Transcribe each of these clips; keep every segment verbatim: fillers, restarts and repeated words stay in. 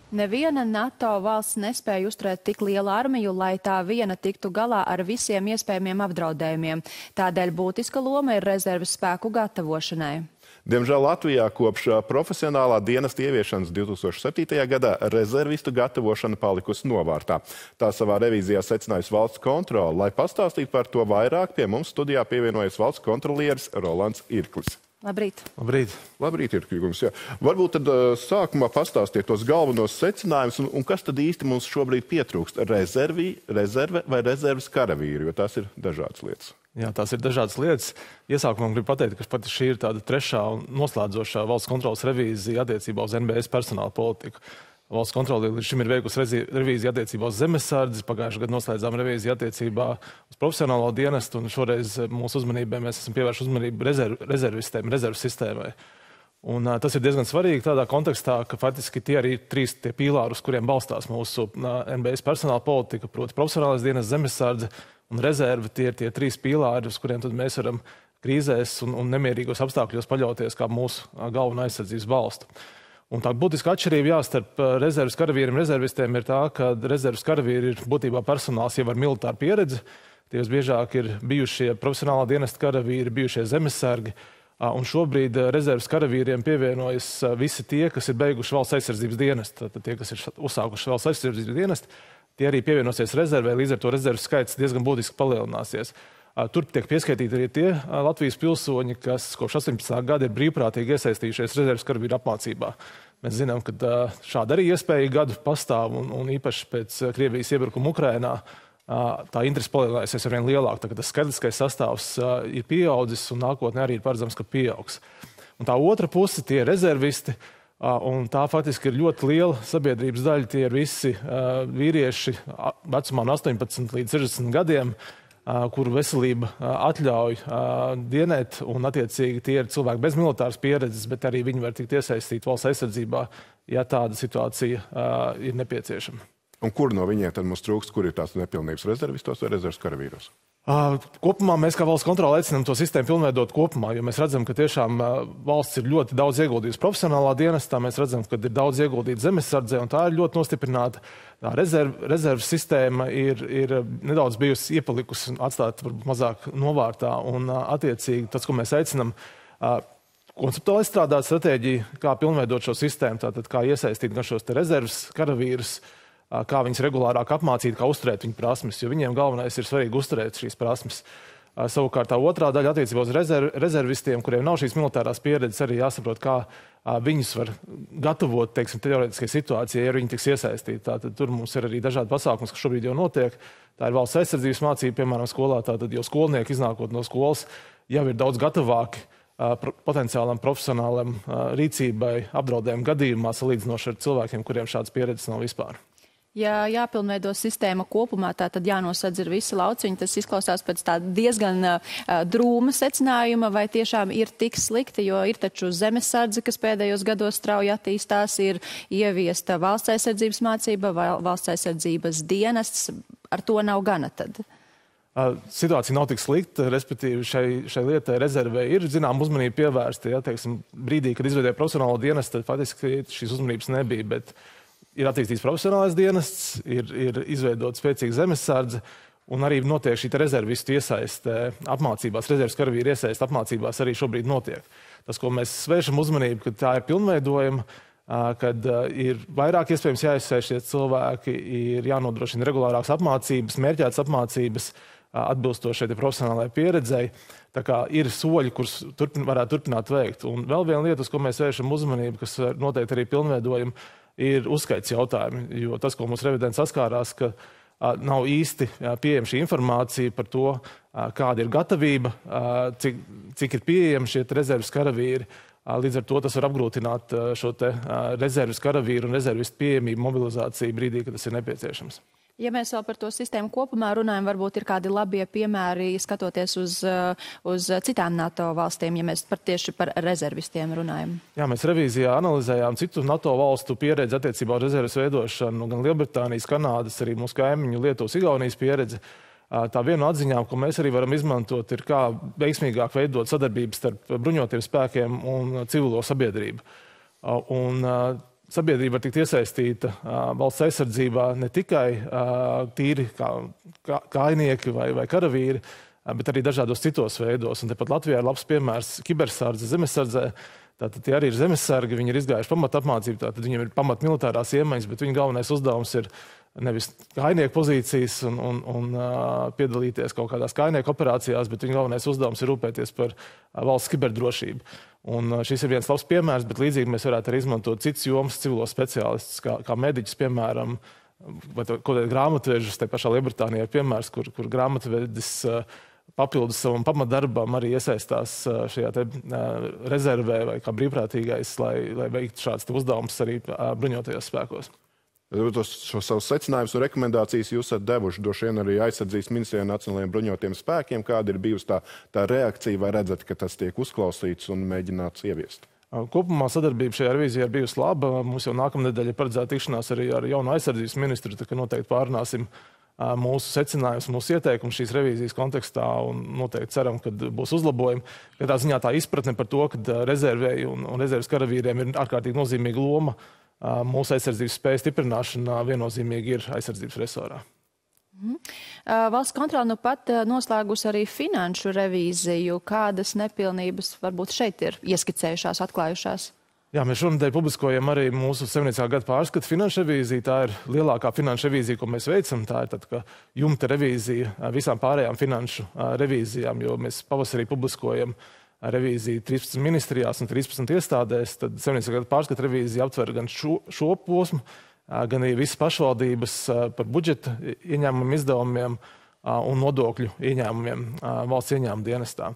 Neviena NATO valsts nespēja uzturēt tik lielu armiju, lai tā viena tiktu galā ar visiem iespējamiem apdraudējumiem. Tādēļ būtiska loma ir rezerves spēku gatavošanai. Diemžēl Latvijā kopš profesionālā dienesta ieviešanas divi tūkstoši septītajā gadā rezervistu gatavošana palikusi novārtā. Tā savā revīzijā secinājusi valsts kontrole. Lai pastāstītu par to vairāk, pie mums studijā pievienojas valsts kontrolieris Rolands Irklis. Labrīt. Labrīt. Labrīt, Irkļums. Jā. Varbūt tad uh, sākumā pastāstiet tos galvenos secinājumus, un, un kas tad īsti mums šobrīd pietrūkst? Rezervi, rezerve vai rezerves karavīri, jo tās ir dažādas lietas. Jā, tās ir dažādas lietas. Iesākumā gribu pateikt, ka pat šī ir tāda trešā un noslēdzošā valsts kontrolas revīzija attiecībā uz N B S personāla politiku. Valsts kontrole līdz šim ir veikusi revīziju attiecībā uz zemesardzi, pagājušajā gadā noslēdzām revīziju attiecībā uz profesionālo dienestu, un šoreiz mūsu uzmanībai mēs esam pievērši uzmanību rezerv, rezervistēm, rezervu sistēmai. Un, uh, tas ir diezgan svarīgi tādā kontekstā, ka faktiski tie arī ir trīs tie pīlāri, uz kuriem balstās mūsu uh, N B S personāla politika, proti profesionālais dienests, zemesardze un rezerve. Tie ir tie trīs pīlāri, uz kuriem tad mēs varam krīzēs un, un nemierīgos apstākļos paļauties kā mūsu uh, galveno aizsardzības balstu. Un tā būtiska atšķirība jā, starp rezerves karavīriem un rezervistiem ir tā, ka rezerves karavīri ir būtībā personāls jau ar militāru pieredzi. Tie visbiežāk ir bijušie profesionālā dienesta karavīri, bijušie zemesargi. Un šobrīd rezerves karavīriem pievienojas visi tie, kas ir beiguši valsts aizsardzības dienestu. Tātad tie, kas ir uzsākuši valsts aizsardzības dienestu, tie arī pievienosies rezervē, līdz ar to rezerves skaits diezgan būtiski palielināsies. Tur tiek pieskaitīti arī tie Latvijas pilsoņi, kas kopš astoņpadsmitā gada ir brīvprātīgi iesaistījušies rezerves karavīru apmācībā. Mēs zinām, ka šāda arī iespēja gadu pastāv, un, un īpaši pēc Krievijas iebrukuma Ukrainā tā interese palielinājusies arvien lielāk. Tā, tas skaitliskais sastāvs ir pieaudzis, un nākotnē arī ir paredzams, ka pieaugs. Un tā otra puse, tie rezervisti, un tā faktiski ir ļoti liela sabiedrības daļa. Tie ir visi vīrieši vecumā no astoņpadsmit līdz sešdesmit gadiem, kuru veselība atļauj dienēt, un attiecīgi tie ir cilvēki bez militāras pieredzes, bet arī viņi var tikt iesaistīti valsts aizsardzībā, ja tāda situācija ir nepieciešama. Un kur no viņiem tad mums trūkst, kur ir tās nepilnības rezervistos vai rezerves karavīros? Kopumā mēs kā valsts kontrole aicinām to sistēmu pilnveidot kopumā, jo mēs redzam, ka tiešām valsts ir ļoti daudz ieguldījusi profesionālā dienestā, mēs redzam, ka ir daudz ieguldīta zemesardzē, un tā ir ļoti nostiprināta. Tā rezerv, rezerves sistēma ir, ir nedaudz bijusi iepalikusi un atstāta varbūt mazāk novārtā, un attiecīgi tas, ko mēs aicinām, konceptuāli izstrādāt stratēģiju, kā pilnveidot šo sistēmu, tātad kā iesaistīt gan šos te rezerves karavīrus, kā viņus regulārāk apmācīt, kā uzturēt viņu prasmes, jo viņiem galvenais ir svarīgi uzturēt šīs prasmes. Savukārt tā otrā daļa attiecībā uz rezerv, rezervistiem, kuriem nav šīs militārās pieredzes, arī jāsaprot, kā viņus var gatavot, teiksim, teorētiskai situācijai, ja viņi tiks iesaistīti. Tātad tur mums ir arī dažādi pasākums, kas šobrīd jau notiek. Tā ir valsts aizsardzības mācība, piemēram, skolā, tātad jau skolnieki iznākot no skolas jau ir daudz gatavāki potenciālam profesionālam rīcībai apdraudējumu gadījumā salīdzinoši ar cilvēkiem, kuriem šādas pieredzes nav vispār. Ja jāpilnveido sistēma kopumā, tā tad jānosedz ir visi lauciņi. Tas izklausās pēc tā diezgan uh, drūma secinājuma, vai tiešām ir tik slikti, jo ir taču zemesardze, kas pēdējos gados strauji attīstās, ir ieviesta valsts aizsardzības mācība, valsts aizsardzības dienests. Ar to nav gana tad? Situācija nav tik slikta, respektīvi šai, šai lietai rezervē ir zinām uzmanība pievērsta. Ja, teiksim, brīdī, kad izveidēja profesionālo dienestu, tad faktiski šīs uzmanības nebija, bet ir attīstīts profesionālais dienests, ir, ir izveidota spēcīga zemesardze, un arī notiek šī rezervistu iesaiste apmācībās, rezerves karavīru iesaiste apmācībās arī šobrīd notiek. Tas, ko mēs svēršam uzmanību, ka tā ir pilnveidojama, kad ir vairāk iespējams jāiesaist šie cilvēki, ir jānodrošina regulārākas apmācības, mērķētas apmācības, atbilstošai profesionālajai pieredzei. Tā kā ir soļi, kurus turpin, varētu turpināt veikt. Un vēl viena lieta, uz ko mēs vēršam uzmanību, kas noteikti arī pilnveidojama, ir uzskaits jautājumi, jo tas, ko mūsu revidents saskārās, ka a, nav īsti a, pieejama šī informācija par to, a, kāda ir gatavība, a, cik, cik ir pieejami šie rezerves karavīri. A, līdz ar to tas var apgrūtināt a, šo te a, rezerves karavīru un rezervistu pieejamību mobilizāciju brīdī, kad tas ir nepieciešams. Ja mēs vēl par to sistēmu kopumā runājam, varbūt ir kādi labie piemēri, skatoties uz, uz citām NATO valstīm, ja mēs par tieši par rezervistiem runājam. Jā, mēs revīzijā analizējām citu NATO valstu pieredzi attiecībā uz rezerves veidošanu, gan Lielbritānijas, Kanādas, arī mūsu kaimiņu Lietuvas, Igaunijas pieredzi. Tā viena no atziņām, ko mēs arī varam izmantot, ir kā veiksmīgāk veidot sadarbības starp bruņotiem spēkiem un civilo sabiedrību. Un sabiedrība var tikt iesaistīta valsts aizsardzībā ne tikai tīri kā kājnieki vai, vai karavīri, bet arī dažādos citos veidos. Un tepat Latvijā ir labs piemērs kibersardze, zemesardzē. Tātad tie arī ir zemesargi, viņi ir izgājuši pamata apmācību, tātad viņiem ir pamat militārās iemaņas, bet viņu galvenais uzdevums ir nevis kājnieku pozīcijas un, un, un uh, piedalīties kaut kādās kājnieku operācijās, bet viņu galvenais uzdevums ir rūpēties par uh, valsts kiberdrošību. Un uh, šis ir viens labs piemērs, bet līdzīgi mēs varētu arī izmantot citas jomas civilos speciālistus, kā, kā mediķis, piemēram, vai kaut kādā grāmatvežas, te pašā Lielbritānijā ir piemērs, kur, kur grāmatvedis uh, papildus savam pamatdarbam arī iesaistās šajā te rezervē vai kā brīvprātīgais, lai, lai veiktu šāds uzdevumus arī bruņotajos spēkos. Tos savus secinājumus un rekomendācijas jūs esat devuši droši vien arī aizsardzības ministrijai nacionālajiem bruņotajiem spēkiem. Kāda ir bijusi tā, tā reakcija, vai redzat, ka tas tiek uzklausīts un mēģināts ieviest? Kopumā sadarbība šajā revīzijā ir bijusi laba. Mums jau nākamnedēļ ir paredzēta tikšanās arī ar jaunu aizsardzības ministru, tā ka noteikti pārunāsim mūsu secinājums, mūsu ieteikums šīs revīzijas kontekstā un noteikti ceram, ka būs uzlabojumi. Katrā ziņā tā izpratne par to, ka rezervēji un, un rezerves karavīriem ir ārkārtīgi nozīmīga loma mūsu aizsardzības spēju stiprināšanā viennozīmīgi ir aizsardzības resorā. Mm. Valsts kontrole nu pat noslēgus arī finanšu revīziju. Kādas nepilnības varbūt šeit ir ieskicējušās, atklājušās? Jā, mēs šonadēļ publiskojam arī mūsu saimnieciskā gada pārskatu finanšu revīziju. Tā ir lielākā finanšu revīzija, ko mēs veicam. Tā ir tāda jumta revīzija visām pārējām finanšu revīzijām, jo mēs pavasarī publiskojam revīziju trīspadsmit ministrijās un trīspadsmit iestādēs. Tad saimnieciskā gada pārskatu revīzija aptver gan šo, šo posmu, gan arī visas pašvaldības par budžeta ieņēmumiem, izdevumiem un nodokļu ieņēmumiem valsts ieņēmumu dienestā.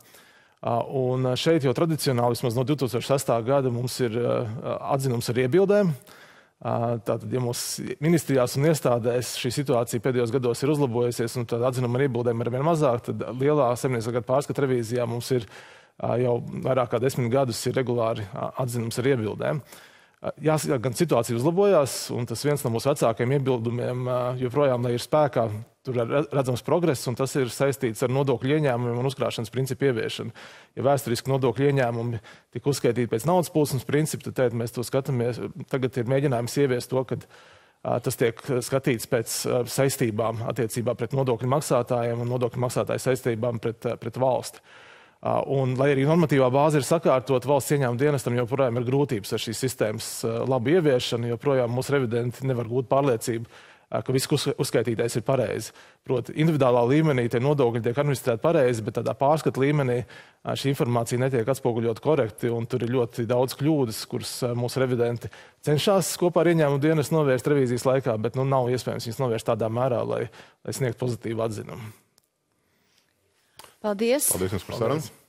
Un šeit jau tradicionāli, vismaz no divi tūkstoši sestā gada, mums ir atzinums ar iebildēm. Tātad, ja mūsu ministrijās un iestādēs šī situācija pēdējos gados ir uzlabojusies un tad atzinuma ar iebildēm ir vien mazāk, tad lielā saimnieciskā gada pārskata revīzijā mums ir jau vairāk kā desmit gadus ir regulāri atzinums ar iebildēm. Jāsaka, gan situācija uzlabojās, un tas viens no mūsu vecākajiem iebildumiem joprojām ir spēkā. Tur ir redzams progress, un tas ir saistīts ar nodokļu ieņēmumiem un uzkrāšanas principu ieviešanu. Ja vēsturiski nodokļu ieņēmumi tika uzskaitīti pēc naudas plūsmas principu, tad tēt, mēs to skatāmies. Tagad ir mēģinājums ieviest to, ka a, tas tiek skatīts pēc a, saistībām attiecībā pret nodokļu maksātājiem un nodokļu maksātāju saistībām pret, a, pret valsti. Un, lai arī normatīvā bāze ir sakārtot, valsts ieņēmuma dienestam joprojām ir grūtības ar šīs sistēmas labu ieviešanu, joprojām mūsu revidenti nevar gūt pārliecību, ka viss uzskaitītais ir pareizi. Proti, individuālā līmenī tie nodokļi tiek administrēti pareizi, bet tādā pārskata līmenī šī informācija netiek atspoguļot korekti, un tur ir ļoti daudz kļūdas, kuras mūsu revidenti cenšas kopā ar ieņēmumu dienestu novērst revīzijas laikā, bet nu, nav iespējams viņas novērst tādā mērā, lai, lai sniegtu pozitīvu atzinumu. Paldies! Paldies jums par sarunu!